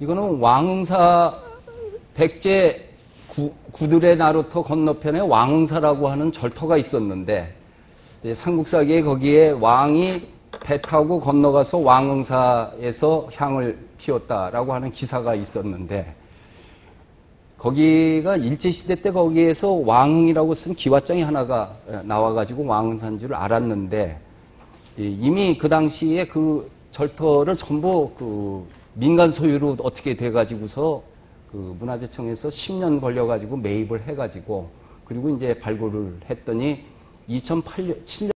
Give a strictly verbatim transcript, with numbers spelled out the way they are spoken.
이거는 왕흥사 백제 구, 구들의 나루터 건너편에 왕흥사라고 하는 절터가 있었는데 삼국사기에 거기에 왕이 배 타고 건너가서 왕흥사에서 향을 피웠다라고 하는 기사가 있었는데 거기가 일제시대 때 거기에서 왕흥이라고 쓴 기와장이 하나가 나와가지고 왕흥사인 줄 알았는데 이미 그 당시에 그 절터를 전부 그 민간 소유로 어떻게 돼가지고서 그 문화재청에서 십 년 걸려가지고 매입을 해가지고 그리고 이제 발굴을 했더니 이천팔 년, 칠 년